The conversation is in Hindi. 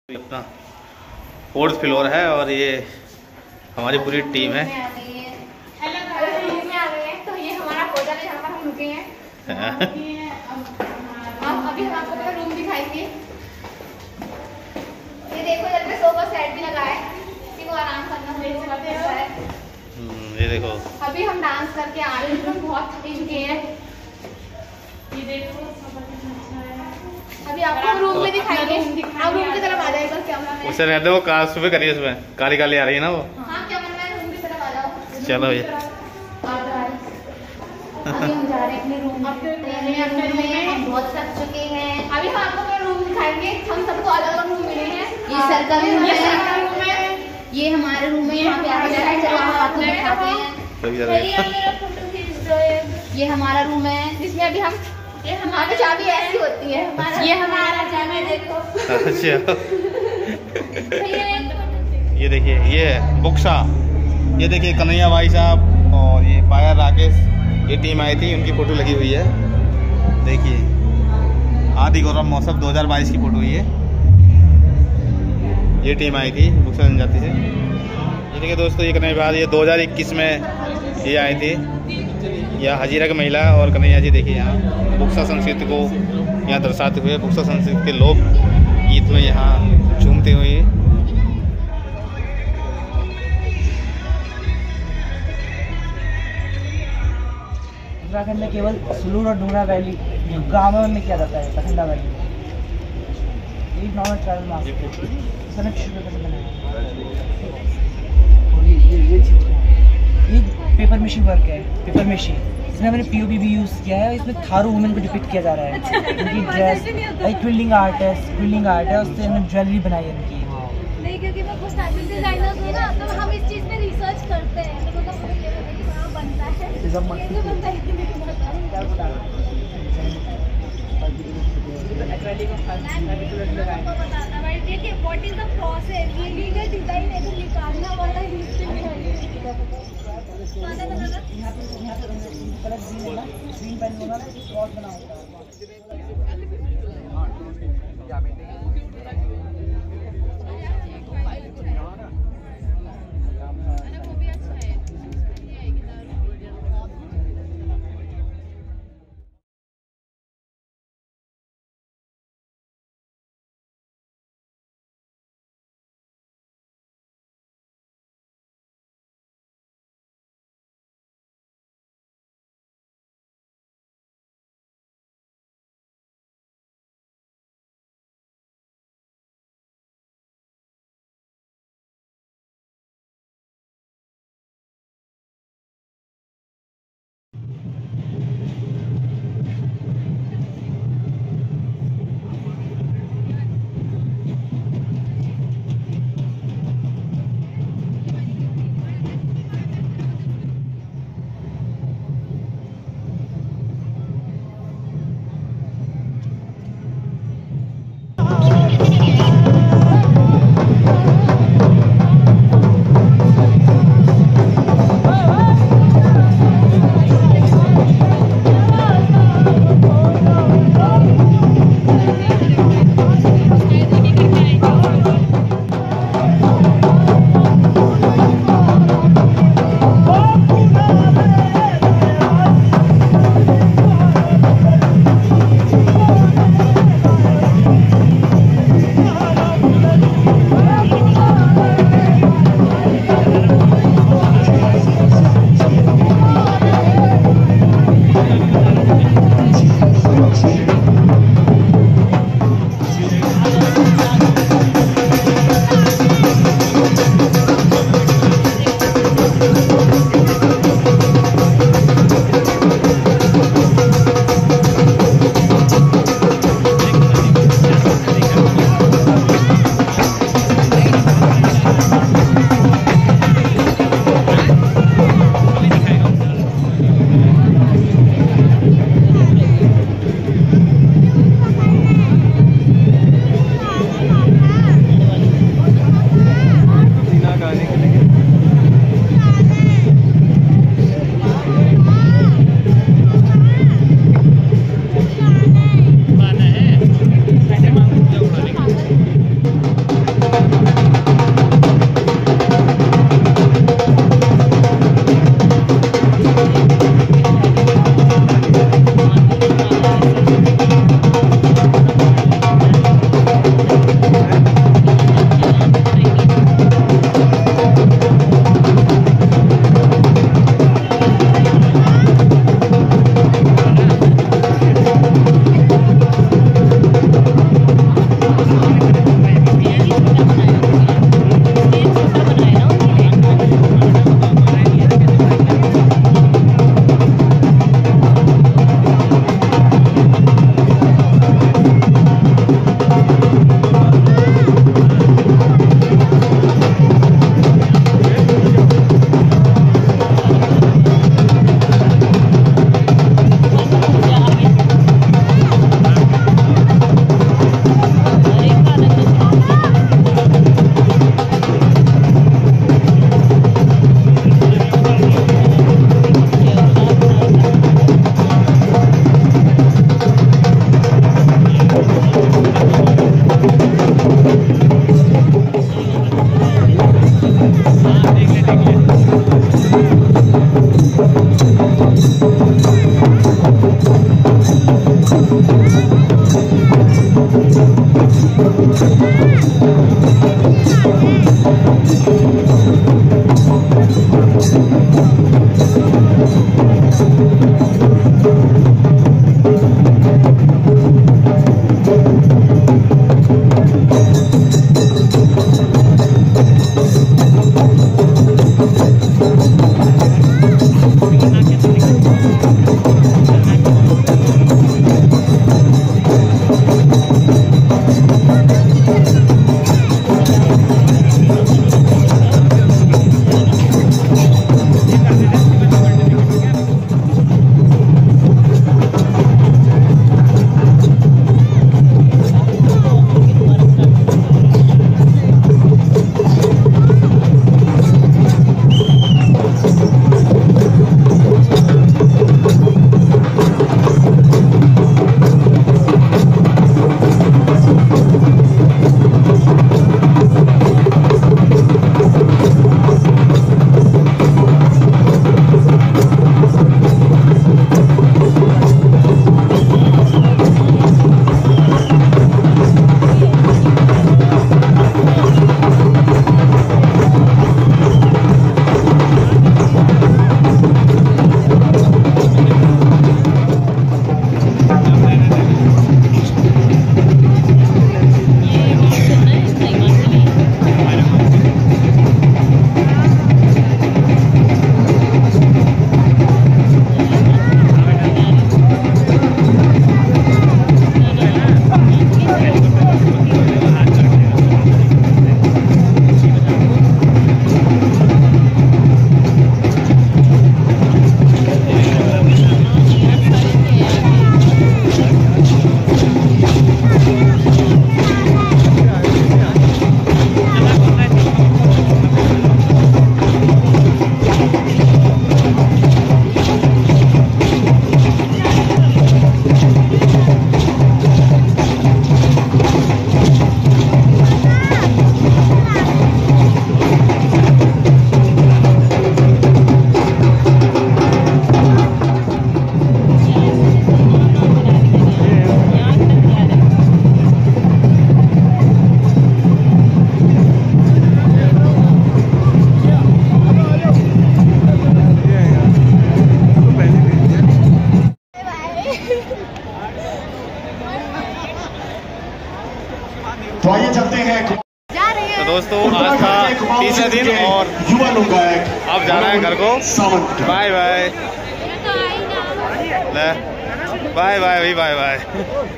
अपना 4th फ्लोर है और ये हमारी पूरी टीम है। तो ये हमारा होटल है जहाँ पर हम रुके हैं। अभी हम आपको अपना रूम दिखाएंगे। ये देखो इधर पे सोफा सेट भी लगा है, किसी को आराम करना हो है। ये देखो अभी हम डांस करके आ रहे हैं, बहुत थके चुके हैं। ये देखो अभी आपको रूम में दिखाएंगे। आप रूम की तरफ आ जाएगा कैमरा मैन। उसे रहते वो कार सुबह करिए, उसमें काली काली आ रही है ना वो। हाँ कैमरा मैन रूम की तरफ आ जाओ। चलो भैया अभी हम जा रहे हैं अपने रूम में। हम बहुत थक चुके हैं। अभी हम आपको अपना रूम दिखाएंगे। हम सबको अलग अलग रूम मिले हैं। ये सर का रूम है, ये हमारे रूम में। यहाँ पे आके चलो हम आपको दिखाते हैं। ये हमारा रूम है जिसमें अभी हम हमारी चाबी ऐसी होती है। ये हमारा चाबी देखो। अच्छा ये देखिए, ये है बुक्सा। ये देखिए कन्हैया भाई साहब और ये फायर राकेश, ये टीम आई थी, उनकी फ़ोटो लगी हुई है। देखिए आदि गौरव महोत्सव 2022 की फ़ोटो है ये टीम आई थी बुक्सा जनजाति से। ये देखिए दोस्तों, ये करने के बाद ये 2021 में ये आई थी, यह हजीरा की महिला और कन्हैया जी। देखिए यहाँ बुक्सा संस्कृति को यहाँ दर्शाते हुए बुक्सा संस्कृति के लोग गीत में यहाँ झूमते हुए। उत्तराखंड में केवल सुलूर और डूंगरा वैली गाँव में किया जाता है, पखंडा वैली। एक नॉर्मल ट्रैवल मास्क ये पेपर मशीन वर्क है। पेपर मशीन इसमें मैंने पीओपी भी यूज़ किया है। इसमें थारू वुमेन को डिपिक्ट किया जा रहा है। उनकी ड्रेस एक क्विल्टिंग आर्ट है, उससे हमने ज्वेलरी बनाई है उनकी। नहीं, क्योंकि मैं खुद फैशन डिजाइनर हूँ ना, तो हम इस चीज़ पे रिसर्च करते हैं। तो मतलब मुझे ये पता है कि कहाँ बनता है, कैसे बनता है, इतनी भी पता है। देखिए व्हाट इज द प्रोसेस, ये लीगल डिजाइन है तो निकालना वाला ग्रीन पेन होना क्रॉस बना होता है। तो आइए चलते हैं। तो दोस्तों आज था तीसरा दिन और युवा लोक गायक अब जाना है घर को। बाय बाय तो आई ना बाय बाय बाय बाय।